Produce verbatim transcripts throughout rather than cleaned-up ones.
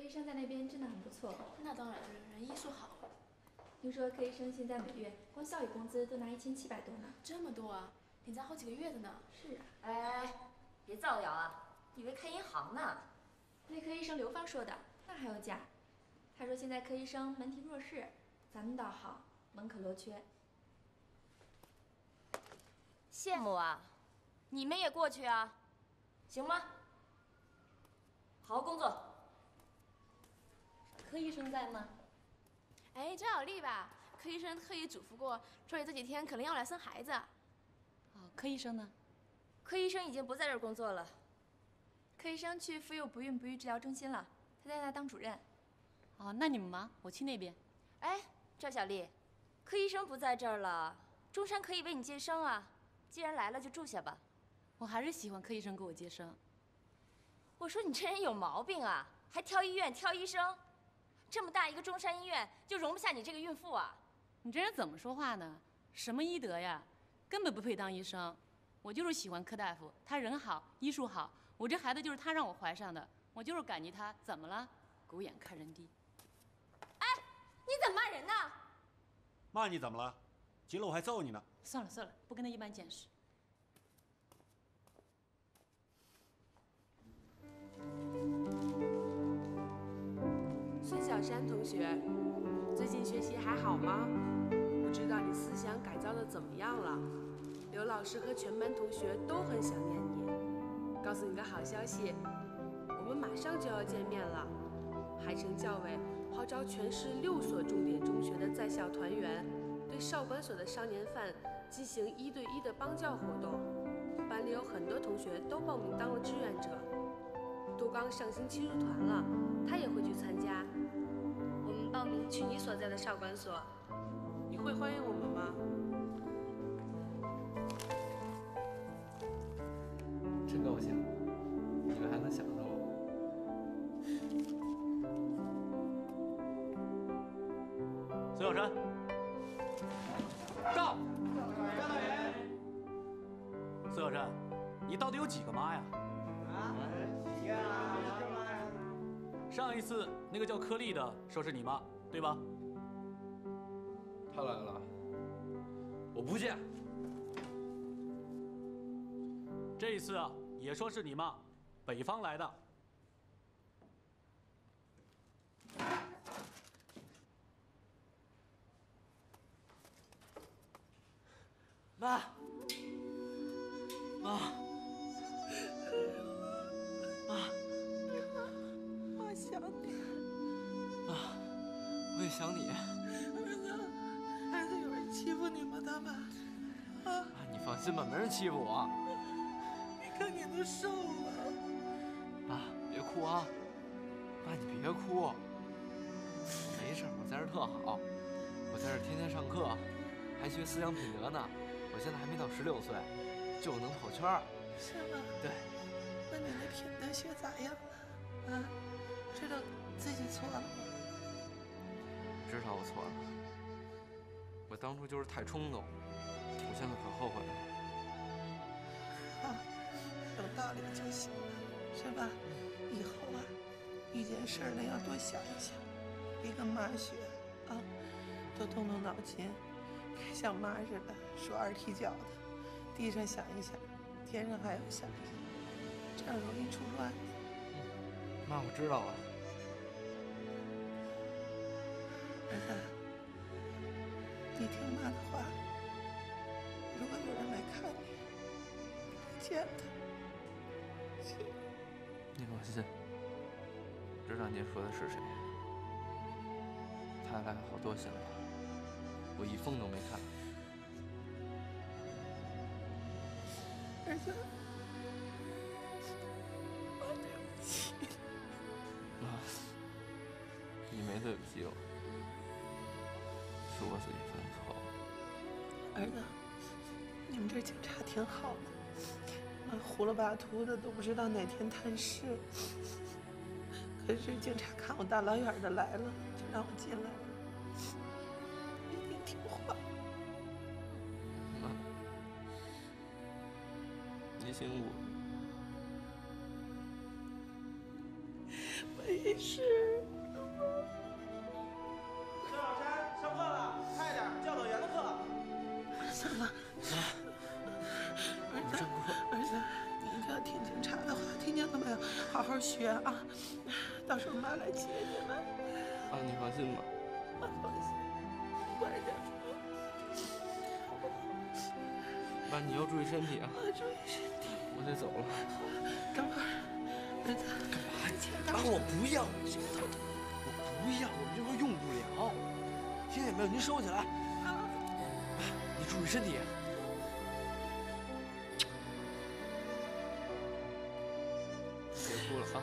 医生在那边真的很不错。 那当然，人医术好。 听说柯医生现在每月光效益工资都拿一千七百多呢。 这么多啊，领咱好几个月的呢。 是啊。 哎，别造谣啊！以为开银行呢。 那柯医生刘芳说的，那还有假？他说现在柯医生门庭若市，咱们倒好，门可罗缺。 羡慕啊！你们也过去啊，行吗？好好工作。 柯医生在吗？ 哎，张小丽吧，柯医生特意嘱咐过，说你这几天可能要来生孩子。 哦，柯医生呢？ 柯医生已经不在这儿工作了。 柯医生去妇幼不孕不育治疗中心了，他在那当主任。 哦，那你们忙，我去那边。 哎，赵小丽，柯医生不在这儿了，中山可以为你接生啊。既然来了，就住下吧。 我还是喜欢柯医生给我接生。 我说你这人有毛病啊，还挑医院挑医生，这么大一个中山医院就容不下你这个孕妇啊！ 你这人怎么说话呢？什么医德呀，根本不配当医生。我就是喜欢柯大夫，他人好，医术好。我这孩子就是他让我怀上的，我就是感激他。怎么了？狗眼看人低。 哎，你怎么骂人呢？ 骂你怎么了？急了我还揍你呢。 算了算了，不跟他一般见识。 孙小山同学，最近学习还好吗？不知道你思想改造的怎么样了？刘老师和全班同学都很想念你。告诉你个好消息，我们马上就要见面了。海城教委号召全市六所重点中学的在校团员，对少管所的少年犯进行一对一的帮教活动。班里有很多同学都报名当了志愿者。杜刚上星期入团了，他也会去参加。我们报名去你所在的少管所，你会欢迎我们吗？ 真高兴，你们还能想到我。 孙小山，到。 张导员。 孙小山，你到底有几个妈呀？ 啊？几个啊？几个妈呀？ 上一次那个叫柯丽的说是你妈，对吧？ 他来了，我不见。 这一次啊，也说是你妈，北方来的。 妈，妈，妈， 妈想你。 妈，我也想你。 儿子，儿子，有人欺负你吗？他们？啊？ 妈，你放心吧，没人欺负我。 你看你都瘦了。 妈，别哭啊！妈，你别哭。没事，我在这特好，我在这天天上课，还学思想品德呢。我现在还没到十六岁，就能跑圈儿。 是吗？ 对。 那你那品德学咋样了？啊？知道自己错了吗？ 知道我错了，我当初就是太冲动，我现在可后悔了。 啊，有道理就行了，是吧？以后啊，遇见事儿了要多想一想，别跟妈学啊，多动动脑筋。像妈似的说二踢脚的，地上想一想，天上还要想一想，这样容易出乱子。 嗯，妈，我知道了。 儿子，你听妈的话，如果有人来看你，别见他。行。 你放心，知道您说的是谁。他来了好多信了。我一封都没看。 儿子，妈对不起。 妈，你没对不起我，是我自己犯的错。 儿子，你们这警察挺好的，妈糊了巴涂的都不知道哪天探视。可是警察看我大老远的来了，就让我进来了。听话， 妈，你辛苦。 没事。 孙小山，上课了，快点，教导员的课。 怎么？儿子，儿子，你一定要听警察的话，听见了没有？好好学啊！到时候妈来接你们。 啊，你放心吧。 妈放心，乖点。 妈，你要注意身体啊！ 妈注意身体。 我得走了。 等会儿，儿子， 干嘛？ 妈， 我不要，我不要，我们这会用不了。听见没有？您收起来。妈，你注意身体。别哭了啊！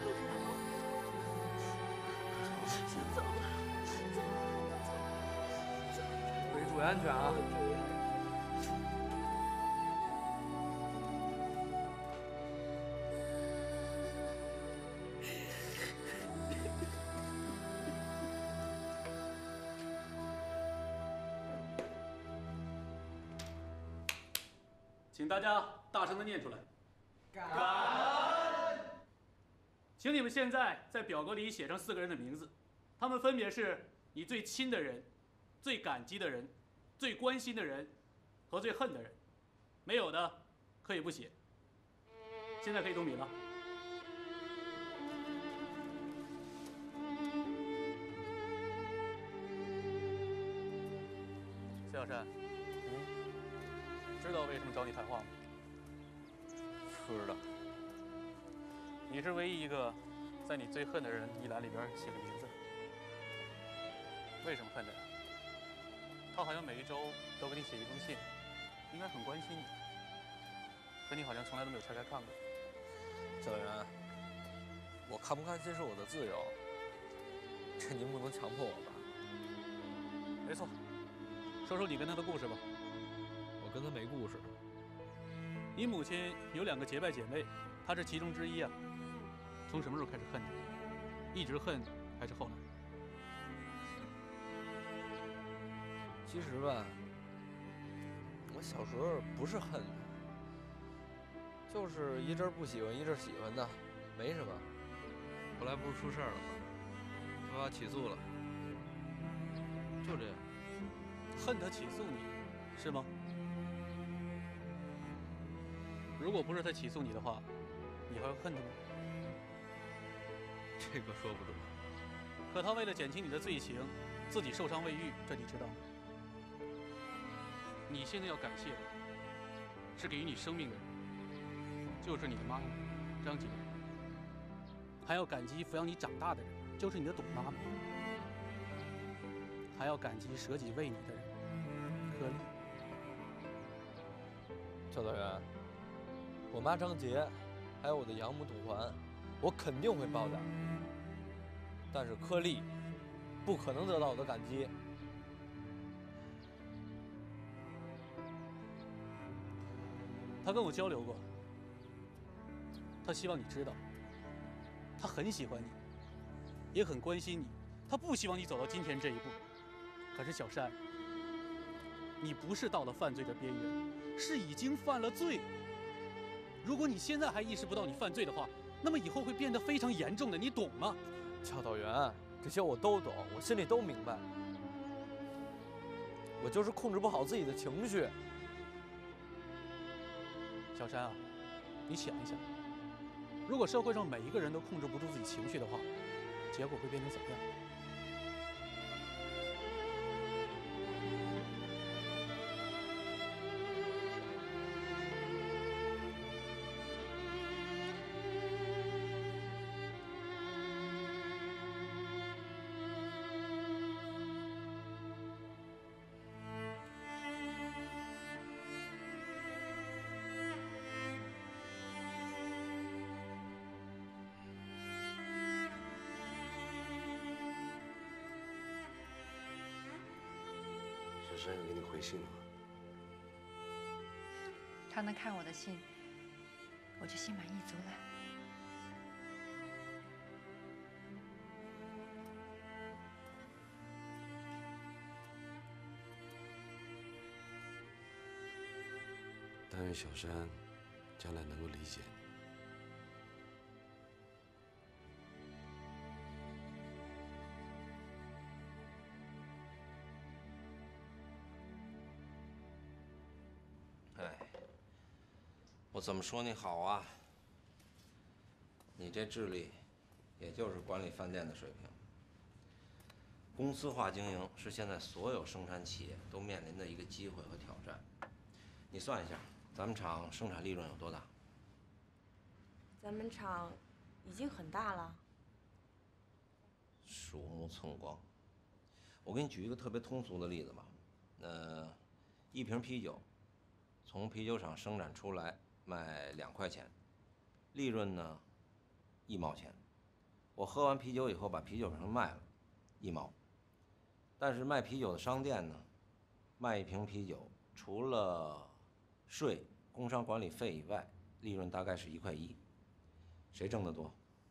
先走了，走了，走了。 回去注意安全啊！ 请大家大声的念出来。 感恩。 请你们现在在表格里写上四个人的名字，他们分别是你最亲的人、最感激的人、最关心的人和最恨的人。没有的可以不写。现在可以动笔了。谢小山，嗯，知道为什么找你谈话吗？ 知道。 你是唯一一个在你最恨的人一栏里边写个名字。为什么恨他呀？他好像每一周都给你写一封信，应该很关心你，可你好像从来都没有拆开看过。 教导员，我看不看信是我的自由，这您不能强迫我吧？ 没错，说说你跟他的故事吧。 我跟他没故事。 你母亲有两个结拜姐妹，她是其中之一啊。从什么时候开始恨她？一直恨，还是后来？ 其实吧，我小时候不是恨她，就是一阵不喜欢，一阵喜欢的，没什么。后来不是出事儿了吗？他爸起诉了，就这样。 恨他起诉你，是吗？如果不是他起诉你的话，你还会恨他吗？ 这个说不准。 可他为了减轻你的罪行，自己受伤未愈，这你知道吗？你现在要感谢的是给予你生命的人，就是你的妈妈张姐，还要感激抚养你长大的人，就是你的董妈妈，还要感激舍己为你的人，柯丽。 教导员，我妈张杰，还有我的养母董环，我肯定会报答。但是柯丽不可能得到我的感激。 他跟我交流过，他希望你知道，他很喜欢你，也很关心你，他不希望你走到今天这一步。可是小山，你不是到了犯罪的边缘，是已经犯了罪。如果你现在还意识不到你犯罪的话，那么以后会变得非常严重的，你懂吗？ 教导员，这些我都懂，我心里都明白。我就是控制不好自己的情绪。 小山啊，你想一想，如果社会上每一个人都控制不住自己情绪的话，结果会变成怎么样？ 小山有给你回信了吗？ 他能看我的信，我就心满意足了。 但愿小山将来能够理解你。 我怎么说你好啊？你这智力，也就是管理饭店的水平。公司化经营是现在所有生产企业都面临的一个机会和挑战。你算一下，咱们厂生产利润有多大？ 咱们厂已经很大了。 鼠目寸光。我给你举一个特别通俗的例子吧，呃，一瓶啤酒，从啤酒厂生产出来卖两块钱，利润呢，一毛钱。我喝完啤酒以后把啤酒瓶卖了，一毛。但是卖啤酒的商店呢，卖一瓶啤酒除了税、工商管理费以外，利润大概是一块一。谁挣得多？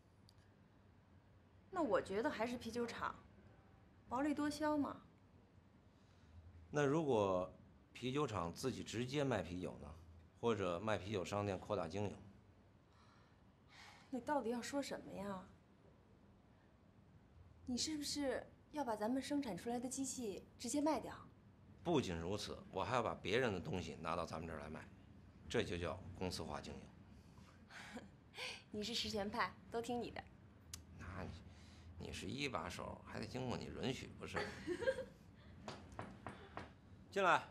那我觉得还是啤酒厂，薄利多销嘛。 那如果啤酒厂自己直接卖啤酒呢，或者卖啤酒商店扩大经营？ 你到底要说什么呀？你是不是要把咱们生产出来的机器直接卖掉？ 不仅如此，我还要把别人的东西拿到咱们这儿来卖，这就叫公司化经营。 你是实权派，都听你的。 那你，你是一把手，还得经过你允许，不是？进来，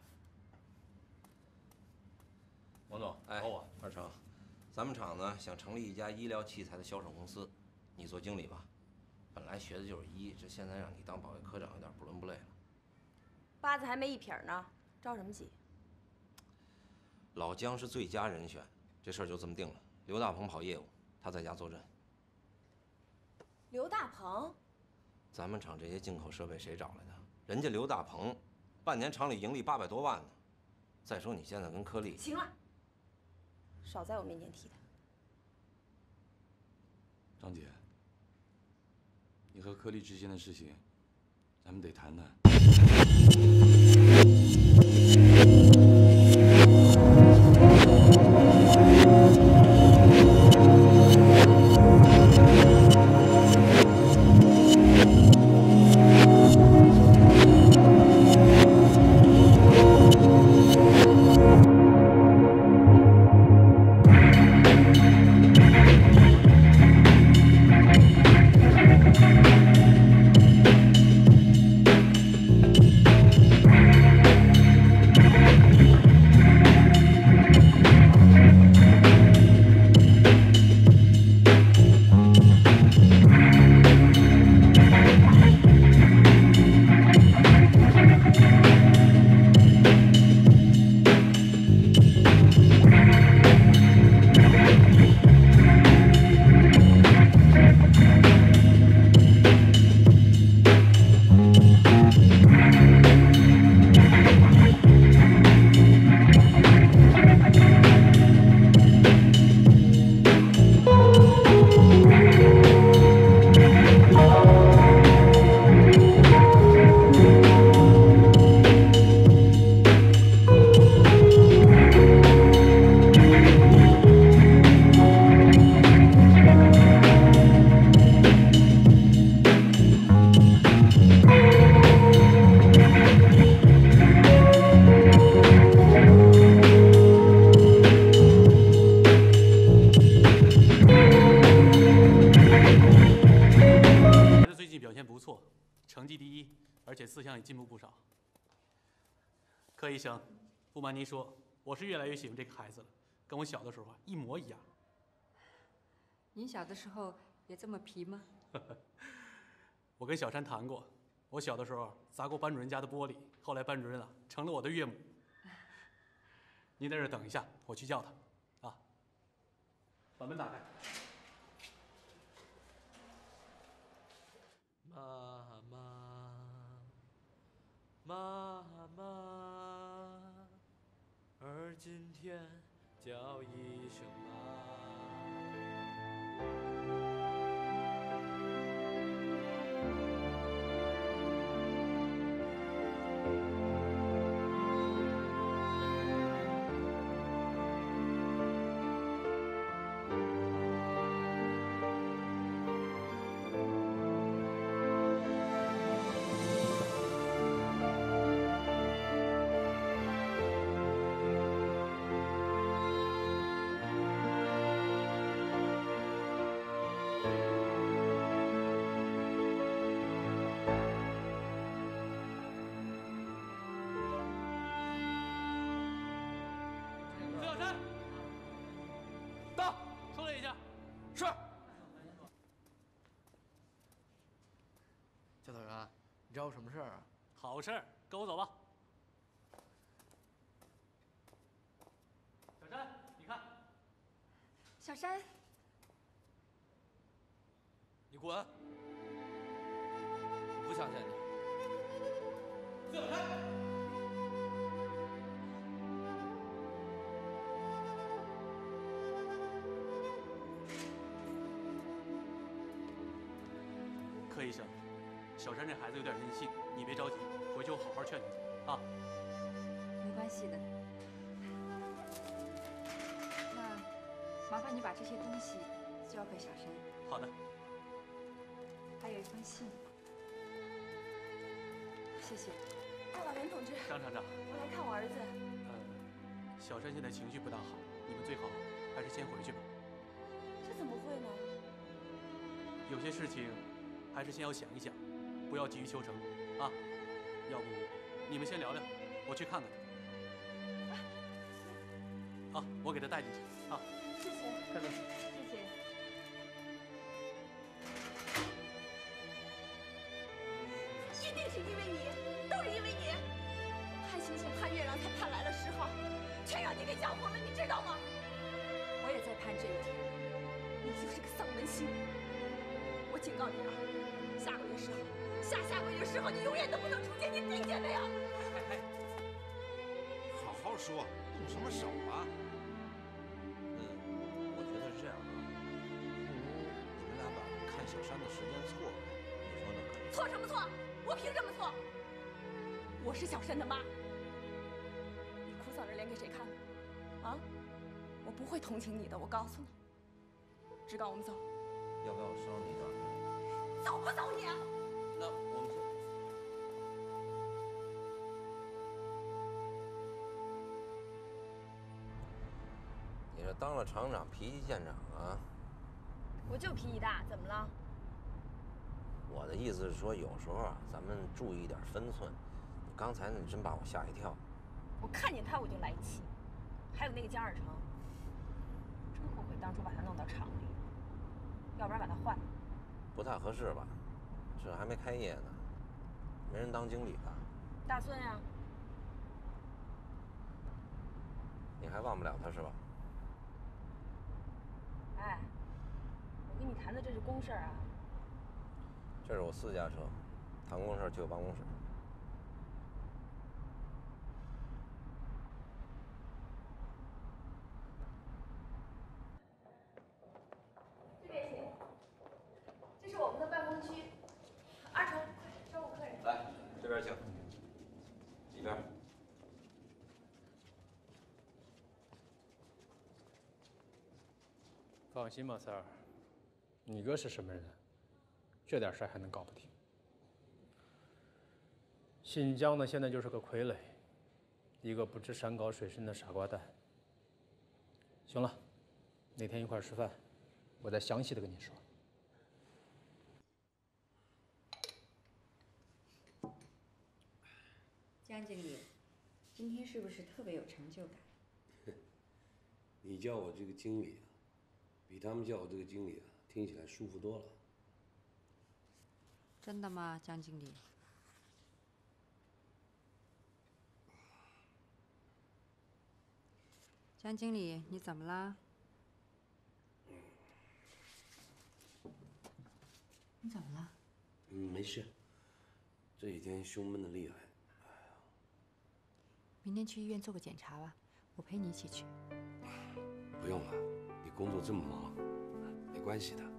王总， 哎， 找我。 二成，咱们厂呢想成立一家医疗器材的销售公司，你做经理吧。本来学的就是医，这现在让你当保卫科长，有点不伦不类了。 八字还没一撇呢，着什么急？ 老姜是最佳人选，这事儿就这么定了。刘大鹏跑业务，他在家坐镇。 刘大鹏， 咱们厂这些进口设备谁找来的？人家刘大鹏，半年厂里盈利八百多万呢。再说你现在跟颗粒…… 行了，少在我面前提他。 张姐，你和颗粒之间的事情，咱们得谈谈。 成绩第一，而且思想也进步不少。柯医生，不瞒您说，我是越来越喜欢这个孩子了，跟我小的时候啊一模一样。 您小的时候也这么皮吗？ 我跟小山谈过，我小的时候砸过班主任家的玻璃，后来班主任啊成了我的岳母。您在这儿等一下，我去叫他。啊，把门打开。 妈妈，妈妈，儿今天叫一声是。教导员，你找我什么事儿啊？ 好事儿，跟我走吧。小山，你看。 小山， 你滚！我不想见你。 小山。 柯医生，小山这孩子有点任性，你别着急，回去我好好劝劝他啊。 没关系的。那麻烦你把这些东西交给小山。 好的。 还有一封信。谢谢。 大老袁同志。 张厂长。 我来看我儿子。 呃，小山现在情绪不大好，你们最好还是先回去吧。 这怎么会呢？ 有些事情。 还是先要想一想，不要急于求成，啊！要不你们先聊聊，我去看看他。好，我给他带进去啊。 谢谢， 开门。 谢谢。 一定是因为你，都是因为你。盼星星盼月亮才盼来了十号，全让你给搅和了，你知道吗？我也在盼这一天。你就是个丧门星。我警告你啊！ 下个月十号，下下个月十号，你永远都不能出现，你听见没有？ 哎哎，好好说，动什么手啊？ 嗯，我觉得是这样啊，不如你们俩把看小山的时间错开，你说呢？ 错什么错？我凭什么错？我是小山的妈，你哭丧着脸给谁看？啊？我不会同情你的，我告诉你。志刚，我们走。 要不要我捎你一段？ 走不走你？ 那我们走。你这当了厂长，脾气见长啊！ 我就脾气大，怎么了？ 我的意思是说，有时候啊，咱们注意点分寸。你刚才你真把我吓一跳。 我看见他我就来气。还有那个江二成，真后悔当初把他弄到厂里，要不然把他换了。 不太合适吧？这还没开业呢，没人当经理了。 大孙呀， 你还忘不了他是吧？ 哎，我跟你谈的这是公事啊。 这是我私家车，谈公事去我办公室。 这边请。 这是我们的办公区，二成，快招呼客人。 来，这边请。里边。 放心吧，三儿，你哥是什么人？这点事儿还能搞不定？新疆呢，现在就是个傀儡，一个不知山高水深的傻瓜蛋。行了，哪天一块儿吃饭，我再详细的跟你说。 江经理，今天是不是特别有成就感？ 你叫我这个经理啊，比他们叫我这个经理啊，听起来舒服多了。 真的吗，江经理？江经理，你怎么了？你怎么了？ 嗯，没事。这几天胸闷的厉害。 明天去医院做个检查吧，我陪你一起去。 不用了，你工作这么忙，没关系的。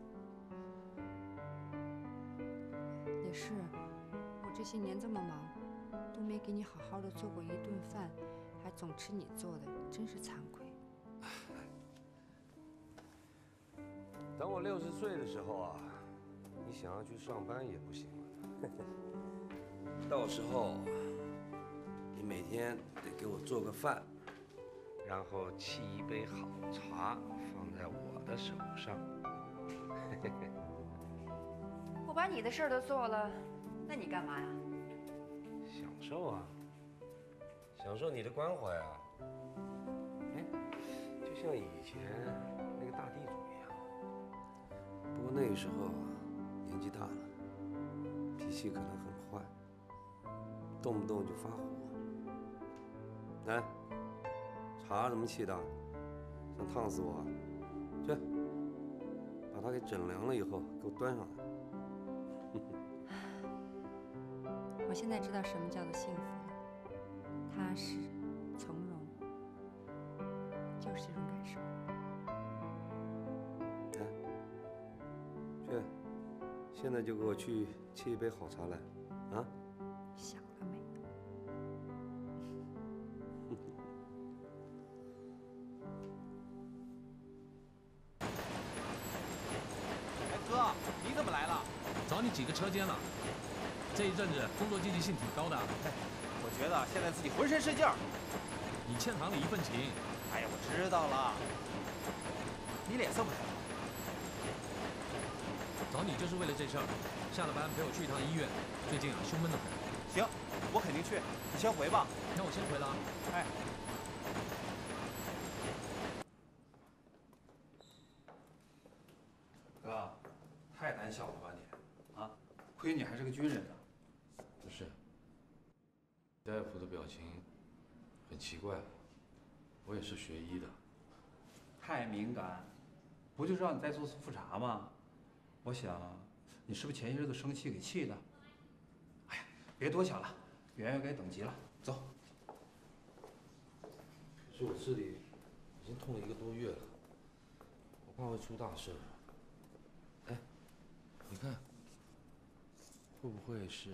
也是，我这些年这么忙，都没给你好好的做过一顿饭，还总吃你做的，真是惭愧。 等我六十岁的时候啊，你想要去上班也不行了。到时候。 你每天得给我做个饭，然后沏一杯好茶放在我的手上。 我把你的事儿都做了，那你干嘛呀？ 享受啊，享受你的关怀啊。哎，就像以前那个大地主一样。 个时候年纪大了，脾气可能很坏，动不动就发火。来，茶怎么沏的？想烫死我啊？去，把它给整凉了以后，给我端上来。 我现在知道什么叫做幸福了，踏实、从容，就是这种感受。 来，去，现在就给我去沏一杯好茶来，啊？ 想了没？ 哎，哥，你怎么来了？ 找你几个车间了。这一阵子工作积极性挺高的。 我觉得现在自己浑身是劲儿。 你欠行里一份情。 哎呀，我知道了。你脸色不太好。 找你就是为了这事儿。下了班陪我去一趟医院，最近啊胸闷得很。 行，我肯定去。你先回吧。 那我先回了啊。 哎。 哥，太胆小了吧你？啊，亏你还是个军人呢。 不是。大夫的表情很奇怪，我也是学医的。 太敏感，不就是让你再做次复查吗？我想，你是不是前些日子生气给气的？哎呀，别多想了，圆圆该等急了，走。 可是我这里已经痛了一个多月了，我怕会出大事。哎，你看，会不会是？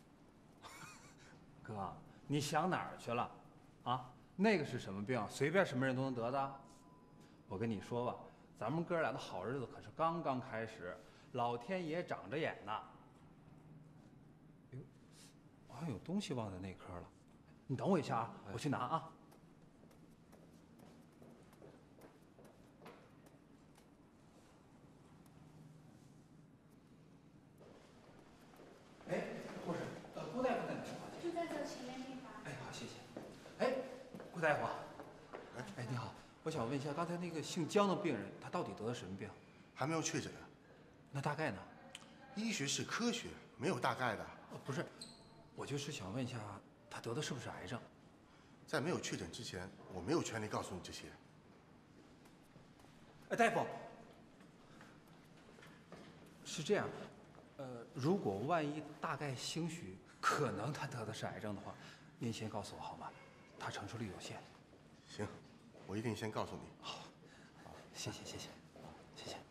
哥，你想哪儿去了？啊，那个是什么病？随便什么人都能得的。我跟你说吧，咱们哥俩的好日子可是刚刚开始，老天爷长着眼呢。哎呦，我好像有东西忘在那科了，你等我一下啊，我去拿啊。哎，护士，呃，郭大夫在哪儿？ 就在这前面病房。 哎，好，谢谢。哎，郭大夫，哎，你好，我想问一下，刚才那个姓姜的病人，他到底得的什么病？ 还没有确诊。 那大概呢？ 医学是科学，没有大概的。 哦，不是，我就是想问一下，他得的是不是癌症？ 在没有确诊之前，我没有权利告诉你这些。 哎，大夫，是这样，呃，如果万一大概兴许可能他得的是癌症的话，您先告诉我好吗？他承受力有限。 行，我一定先告诉你。 好，谢谢谢谢，谢谢。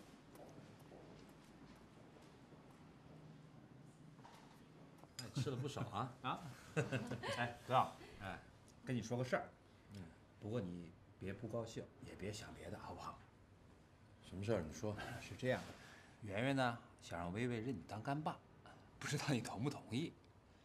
吃了不少啊啊！哎，哥，哎，跟你说个事儿，嗯，不过你别不高兴，也别想别的，好不好？ 什么事儿？你说。 是这样的，圆圆呢想让薇薇认你当干爸，不知道你同不同意？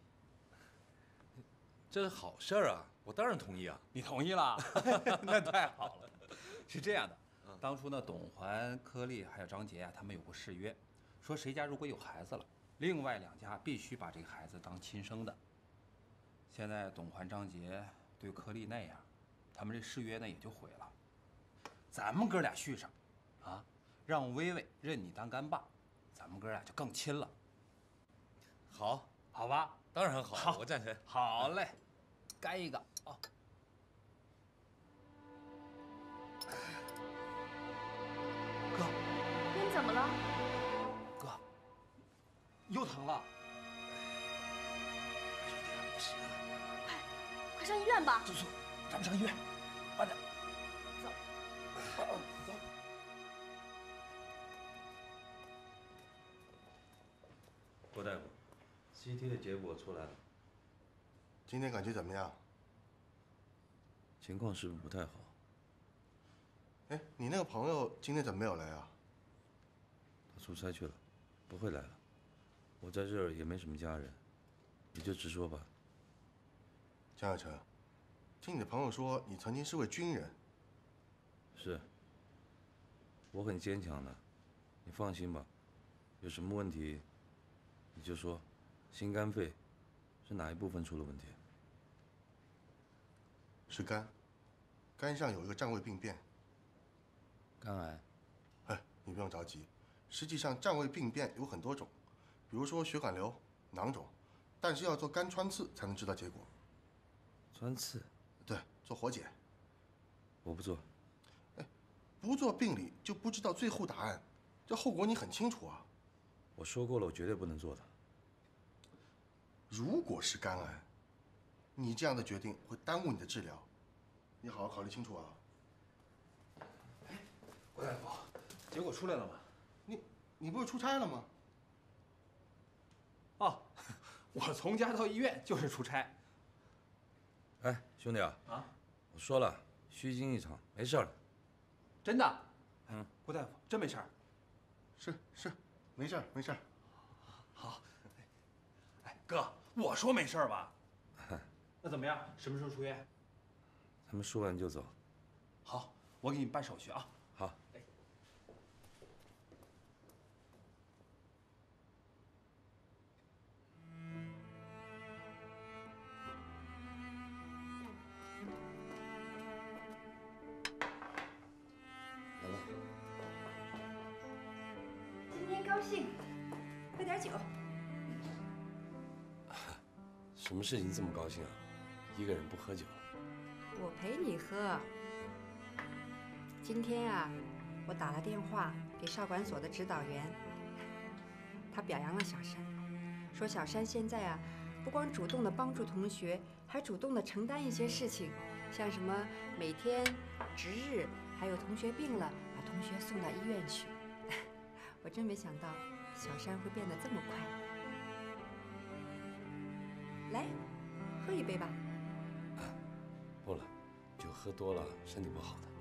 这是好事儿啊，我当然同意啊。 你同意了？那太好了。是这样的，当初呢，董环、柯丽还有张杰啊，他们有过誓约，说谁家如果有孩子了，另外两家必须把这个孩子当亲生的。现在董环、张杰对柯丽那样，他们这誓约呢也就毁了。咱们哥俩续上，啊，让薇薇认你当干爸，咱们哥俩就更亲了。 好， 好吧？ 当然好， 好我赞成。 好嘞，干一个啊！哥， 您怎么了？ 哥，又疼了。 快，快上医院吧！ 走走，咱们上医院，慢点。 走。 走。 郭大夫 ，C T 的结果出来了。 今天感觉怎么样？ 情况是不是不太好？ 哎，你那个朋友今天怎么没有来啊？ 他出差去了，不会来了。我在这儿也没什么家人，你就直说吧。 江小成，听你的朋友说你曾经是位军人。 是。我很坚强的，你放心吧。有什么问题，你就说。心肝肺是哪一部分出了问题？ 是肝，肝上有一个占位病变。 肝癌。 哎，你不用着急， 实际上占位病变有很多种，比如说血管瘤、囊肿，但是要做肝穿刺才能知道结果。 穿刺？ 对，做活检。 我不做。 哎，不做病理就不知道最后答案，这后果你很清楚啊。 我说过了，我绝对不能做的。 如果是肝癌，你这样的决定会耽误你的治疗，你好好考虑清楚啊。 哎，郭大夫，结果出来了吗？ 你你不是出差了吗？ 哦，我从家到医院就是出差。 哎，兄弟啊， 啊， 我说了，虚惊一场，没事了。 真的？ 嗯， 郭大夫真没事儿。 是是，没事儿没事儿。 好。哎，哥，我说没事儿吧？那怎么样？什么时候出院？ 咱们说完就走。 好，我给你办手续啊。 好。 哎。 来了。 今天高兴，喝点酒。 什么事情这么高兴啊？一个人不喝酒。 我陪你喝。今天啊，我打了电话给少管所的指导员，他表扬了小山，说小山现在啊，不光主动的帮助同学，还主动的承担一些事情，像什么每天值日，还有同学病了，把同学送到医院去。我真没想到小山会变得这么快。来，喝一杯吧。 不了，酒喝多了身体不好的。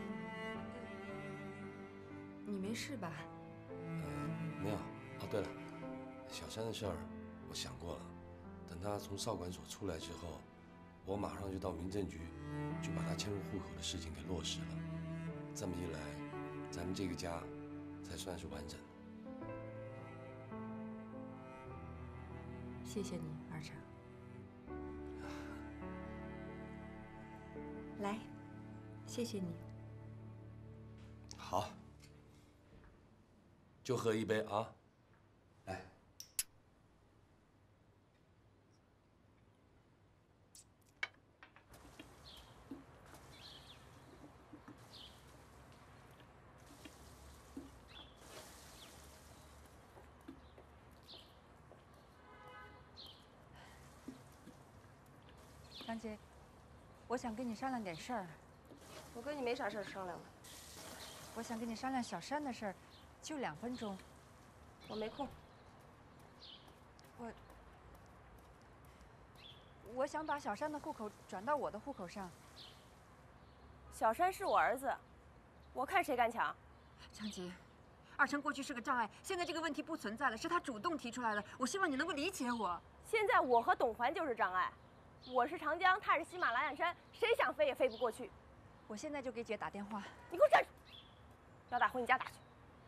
你没事吧？ 嗯，没有。哦，对了，小山的事儿我想过了，等他从少管所出来之后，我马上就到民政局，就把他迁入户口的事情给落实了。这么一来，咱们这个家才算是完整的。 谢谢你，二成。来，谢谢你。 好，就喝一杯啊！ 来， 张姐，我想跟你商量点事儿。 我跟你没啥事儿商量了。 我想跟你商量小山的事儿，就两分钟。 我没空。 我我想把小山的户口转到我的户口上。 小山是我儿子，我看谁敢抢。 张姐，二成过去是个障碍，现在这个问题不存在了，是他主动提出来的。我希望你能够理解我。 现在我和董环就是障碍。我是长江，他是喜马拉雅山，谁想飞也飞不过去。 我现在就给姐打电话。 你给我站住！要打回你家打去。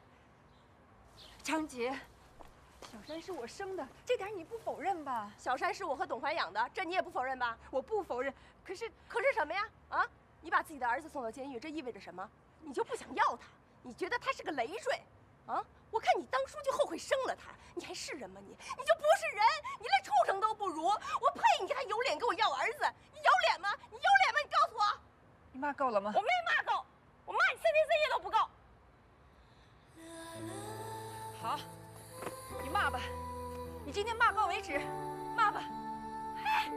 张姐，小山是我生的，这点你不否认吧？ 小山是我和董环养的，这你也不否认吧？ 我不否认，可是可是什么呀？啊，你把自己的儿子送到监狱，这意味着什么？你就不想要他？你觉得他是个累赘？啊，我看你当初就后悔生了他，你还是人吗你？你就不是人，你连畜生都不如！我呸！你还有脸给我要儿子？你有脸吗？你有脸吗？你告诉我！ 你骂够了吗？ 我没骂够，我骂你三天三夜都不够。 好，你骂吧，你今天骂够为止，骂吧。 哎，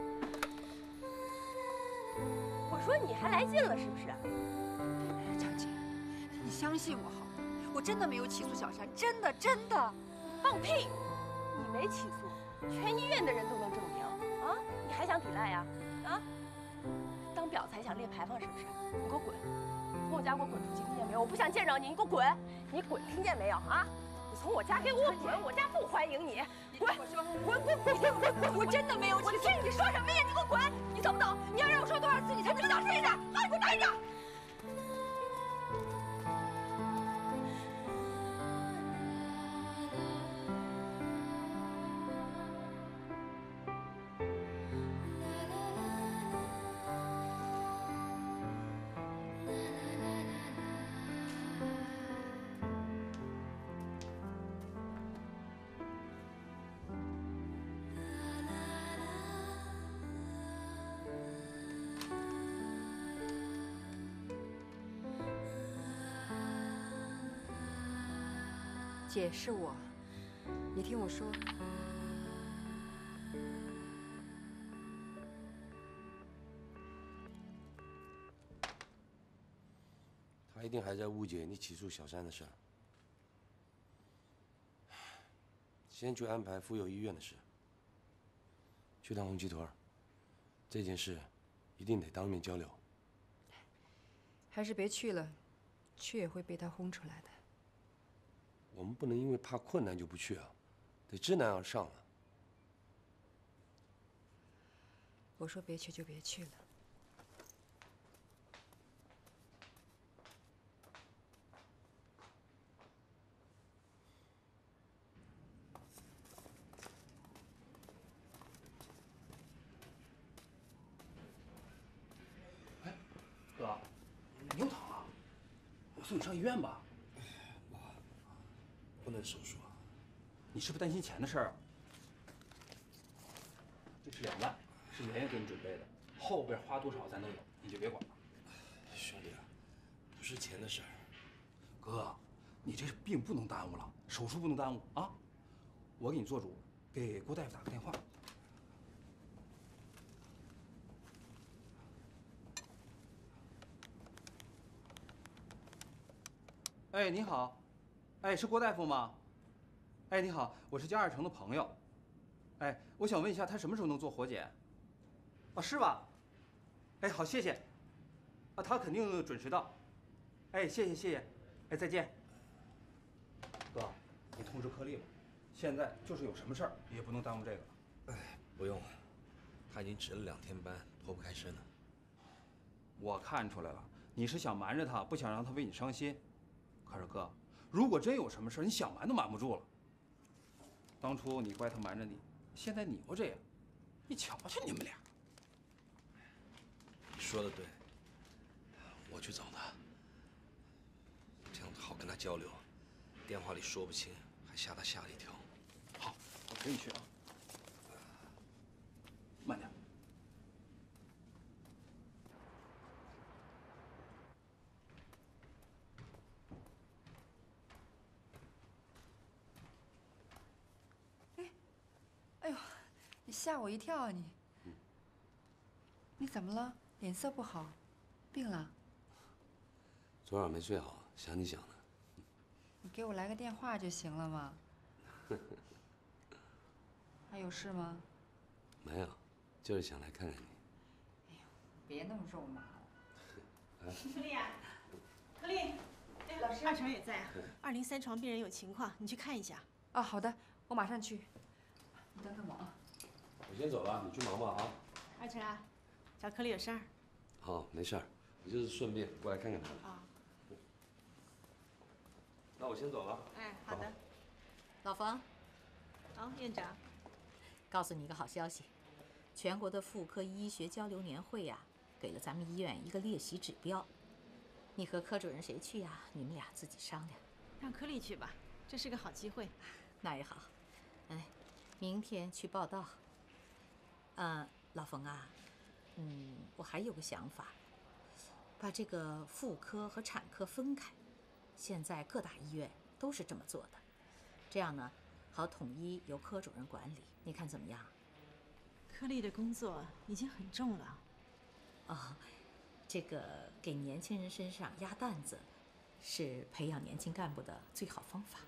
我说你还来劲了是不是？ 张姐，你相信我好吗？我真的没有起诉小山，真的真的。 放屁！你没起诉，全医院的人都能证明啊！你还想抵赖呀？啊？当婊子还想列牌坊是不是？你给我滚！从我家给我滚出去，听见没有？我不想见着你，你给我滚！你滚，听见没有啊？你从我家给我滚！我家不欢迎你！滚！滚滚滚滚滚滚！我真的没有起诉。我听你说什么呀？你给我滚！你懂不懂？你要让我说多少次你才能小声一点？好，你给我待着！ 姐是我，你听我说。 他一定还在误解你起诉小山的事儿。先去安排妇幼医院的事，去趟红旗屯，这件事一定得当面交流。 还是别去了，去也会被他轰出来的。 我们不能因为怕困难就不去啊，得知难而上啊。 我说别去就别去了。 哥，你又躺了，我送你上医院吧。 不能手术啊！ 你是不是担心钱的事儿啊？这是两万，是爷爷给你准备的，后边花多少咱都有，你就别管了。 兄弟啊，不是钱的事儿。 哥，你这病不能耽误了，手术不能耽误啊！我给你做主，给郭大夫打个电话。哎，你好，哎，是郭大夫吗？哎，你好，我是江二成的朋友。哎，我想问一下，他什么时候能做活检？啊，是吧？哎，好，谢谢。啊，他肯定准时到。哎，谢谢谢谢。哎，再见。哥，你通知柯丽吧，现在就是有什么事儿也不能耽误这个了。 哎，不用了，他已经值了两天班，脱不开身了。 我看出来了，你是想瞒着他，不想让他为你伤心。可是哥，如果真有什么事，你想瞒都瞒不住了。当初你怪他瞒着你，现在你又这样，你瞧瞧你们俩。 你说的对，我去找他，这样好跟他交流。电话里说不清，还吓他吓了一跳。 好，我陪你去啊。慢点。 哎呦，你吓我一跳啊你！你怎么了？脸色不好，病了？ 昨晚没睡好，想你想的。 你给我来个电话就行了嘛。还有事吗？ 没有，就是想来看看你。 哎呦，别那么肉麻了。 柯丽啊，柯丽，哎，老师，二成也在啊。二零三床病人有情况，你去看一下。 啊，好的，我马上去。你等等我啊。 我先走了，你去忙吧啊。 二成啊，找柯丽有事儿。 好，没事儿，我就是顺便过来看看他。 啊。 那我先走了。 哎，好的。 老冯， 好，院长。 告诉你一个好消息，全国的妇科医学交流年会呀、啊，给了咱们医院一个列席指标。你和科主任谁去呀？你们俩自己商量。 让柯丽去吧，这是个好机会。 那也好。哎，明天去报道。呃，老冯啊，嗯，我还有个想法，把这个妇科和产科分开。现在各大医院都是这么做的，这样呢，好统一由科主任管理。你看怎么样？ 柯丽的工作已经很重了。 哦，这个给年轻人身上压担子，是培养年轻干部的最好方法。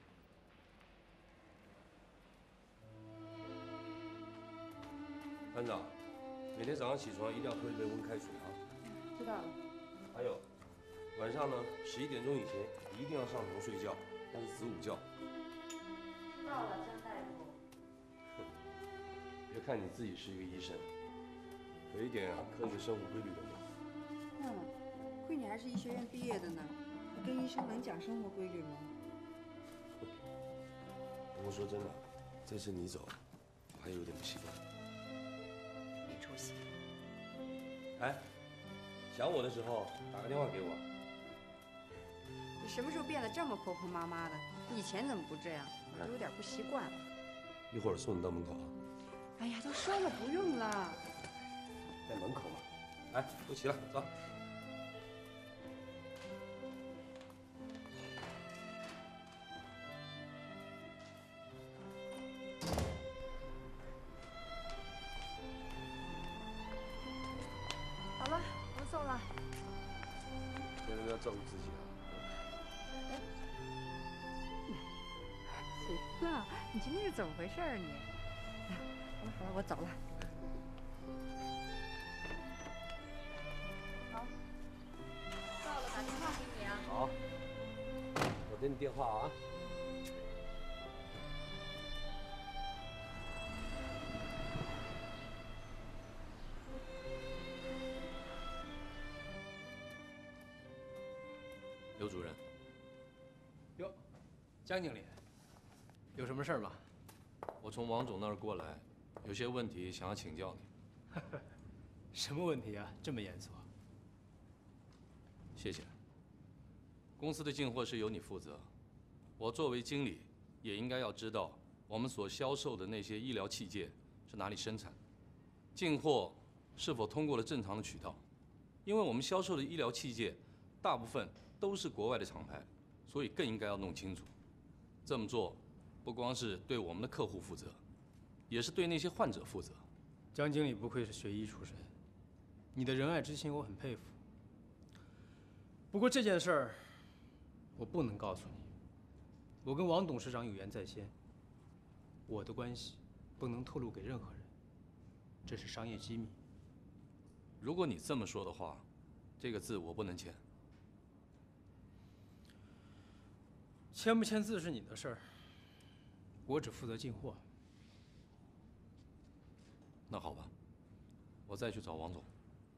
班长，每天早上起床一定要喝一杯温开水啊。 知道了。 还有，晚上呢，十一点钟以前一定要上床睡觉，那是子午觉。 到了，张大夫。 别看你自己是一个医生，有一点啊科学生活规律都没有。 嗯，亏你还是医学院毕业的呢，你跟医生能讲生活规律吗？ 不过说真的，这次你走，我还有点不习惯。 没出息。 哎，想我的时候打个电话给我。 你什么时候变得这么婆婆妈妈的？以前怎么不这样？我都有点不习惯了。 一会儿送你到门口啊。 哎呀，都说了不用了。 在门口嘛。哎，都齐了，走。 你今天是怎么回事儿你？好了好了，我走了。 好，到了打电话给你啊。 好，我等你电话啊。 刘主任。 哟，江经理，有什么事儿吗？ 我从王总那儿过来，有些问题想要请教你。 什么问题啊？这么严肃？ 谢谢。公司的进货是由你负责，我作为经理，也应该要知道我们所销售的那些医疗器械是哪里生产，进货是否通过了正常的渠道。因为我们销售的医疗器械，大部分都是国外的厂牌，所以更应该要弄清楚。这么做，不光是对我们的客户负责，也是对那些患者负责。 江经理不愧是学医出身，你的仁爱之心我很佩服。不过这件事儿，我不能告诉你。我跟王董事长有缘在先，我的关系不能透露给任何人，这是商业机密。 如果你这么说的话，这个字我不能签。 签不签字是你的事儿，我只负责进货。 那好吧，我再去找王总。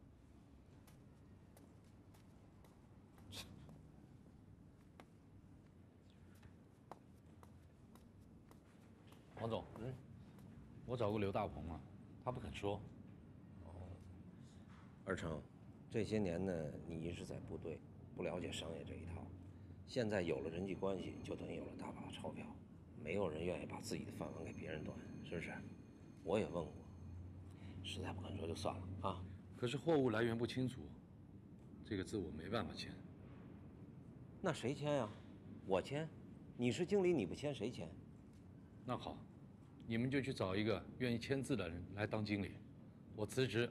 王总，嗯，我找过刘大鹏了，他不肯说。 二成，这些年呢，你一直在部队，不了解商业这一套。现在有了人际关系，就等于有了大把的钞票，没有人愿意把自己的饭碗给别人端，是不是？我也问过，实在不肯说就算了啊。 可是货物来源不清楚，这个字我没办法签。 那谁签呀？我签。你是经理，你不签谁签？ 那好，你们就去找一个愿意签字的人来当经理，我辞职。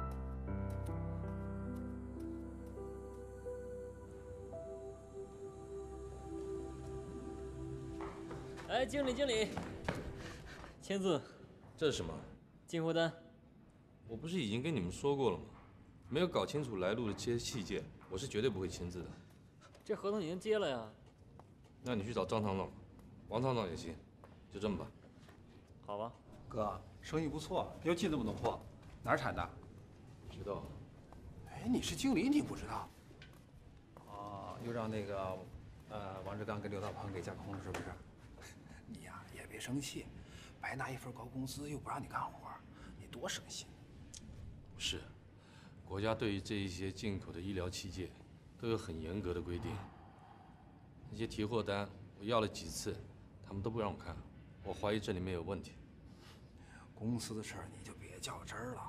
哎，经理，经理，签字。 这是什么？ 进货单。 我不是已经跟你们说过了吗？没有搞清楚来路的这些器械，我是绝对不会签字的。 这合同已经接了呀。 那你去找张厂长，王厂长也行，就这么办。 好吧。 哥，生意不错，又进这么多货，哪儿产的？ 知道。 哎，你是经理，你不知道？哦，又让那个呃王志刚跟刘大鹏给架空了，是不是？你呀也别生气，白拿一份高工资又不让你干活，你多省心。 不是，国家对于这一些进口的医疗器械都有很严格的规定。那些提货单我要了几次，他们都不让我看，我怀疑这里面有问题。 公司的事儿你就别较真儿了。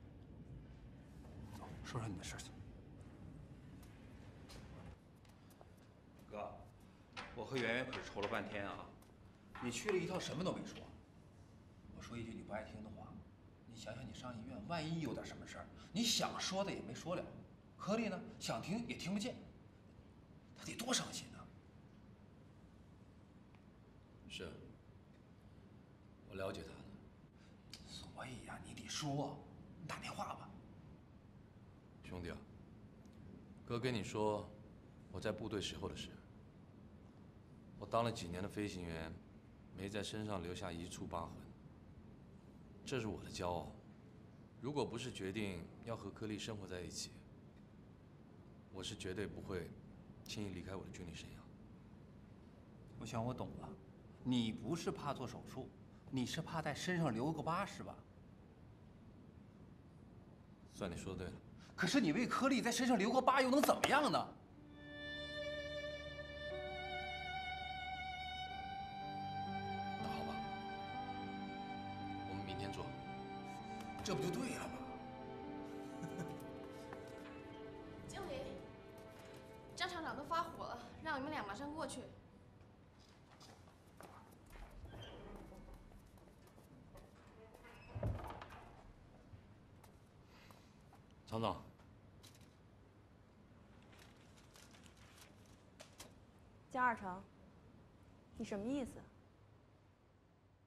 走，说说你的事情。哥，我和圆圆可是愁了半天啊。你去了一趟，什么都没说。我说一句你不爱听的话，你想想你上医院，万一有点什么事儿，你想说的也没说了。颗粒呢，想听也听不见，他得多伤心呢。 是，我了解他的。 所以呀、啊，你得说，你打电话吧。 兄弟啊，哥跟你说，我在部队时候的事。我当了几年的飞行员。没在身上留下一处疤痕，这是我的骄傲。如果不是决定要和颗粒生活在一起，我是绝对不会轻易离开我的军旅生涯。 我想我懂了，你不是怕做手术，你是怕在身上留个疤是吧？ 算你说对了。 可是你为颗粒在身上留个疤又能怎么样呢？这不就对了吗？ 经理，张厂长都发火了，让你们俩马上过去。 厂长， 江二成，你什么意思？